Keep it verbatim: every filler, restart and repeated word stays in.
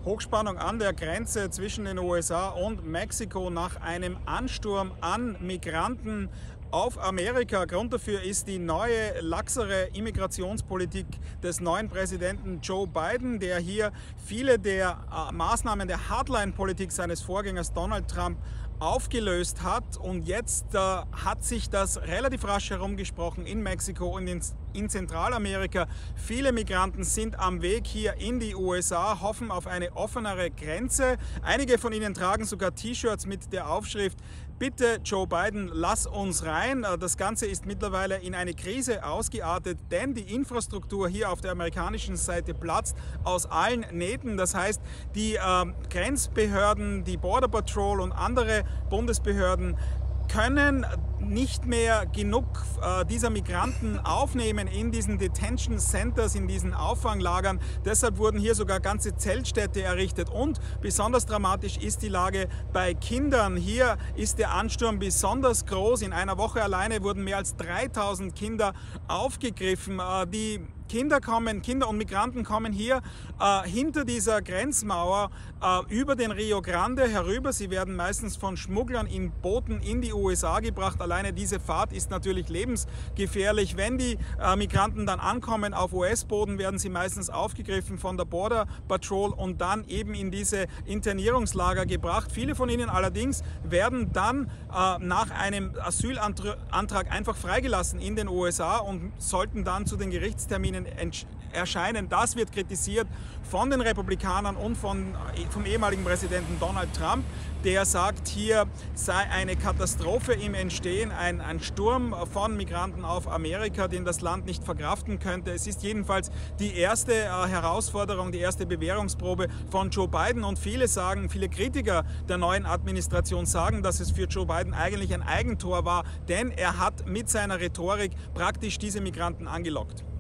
Hochspannung an der Grenze zwischen den U S A und Mexiko nach einem Ansturm an Migranten auf Amerika. Grund dafür ist die neue, laxere Immigrationspolitik des neuen Präsidenten Joe Biden, der hier viele der äh, Maßnahmen der Hardline-Politik seines Vorgängers Donald Trump aufgelöst hat. Und jetzt äh, hat sich das relativ rasch herumgesprochen in Mexiko und in, in Zentralamerika. Viele Migranten sind am Weg hier in die U S A, hoffen auf eine offenere Grenze. Einige von ihnen tragen sogar T-Shirts mit der Aufschrift: Bitte Joe Biden, lass uns rein. Das Ganze ist mittlerweile in eine Krise ausgeartet, denn die Infrastruktur hier auf der amerikanischen Seite platzt aus allen Nähten. Das heißt, die äh, Grenzbehörden, die Border Patrol und andere Bundesbehörden können nicht mehr genug äh, dieser Migranten aufnehmen in diesen Detention Centers, in diesen Auffanglagern. Deshalb wurden hier sogar ganze Zeltstädte errichtet. Und besonders dramatisch ist die Lage bei Kindern. Hier ist der Ansturm besonders groß. In einer Woche alleine wurden mehr als dreitausend Kinder aufgegriffen. Äh, die Kinder kommen, Kinder und Migranten kommen hier äh, hinter dieser Grenzmauer äh, über den Rio Grande herüber. Sie werden meistens von Schmugglern in Booten in die U S A gebracht. Alleine diese Fahrt ist natürlich lebensgefährlich. Wenn die äh, Migranten dann ankommen auf U S-Boden, werden sie meistens aufgegriffen von der Border Patrol und dann eben in diese Internierungslager gebracht. Viele von ihnen allerdings werden dann äh, nach einem Asylantrag einfach freigelassen in den U S A und sollten dann zu den Gerichtsterminen erscheinen. Das wird kritisiert von den Republikanern und von, vom ehemaligen Präsidenten Donald Trump, der sagt, hier sei eine Katastrophe im Entstehen, ein, ein Sturm von Migranten auf Amerika, den das Land nicht verkraften könnte. Es ist jedenfalls die erste äh, Herausforderung, die erste Bewährungsprobe von Joe Biden, und viele sagen, viele Kritiker der neuen Administration sagen, dass es für Joe Biden eigentlich ein Eigentor war, denn er hat mit seiner Rhetorik praktisch diese Migranten angelockt.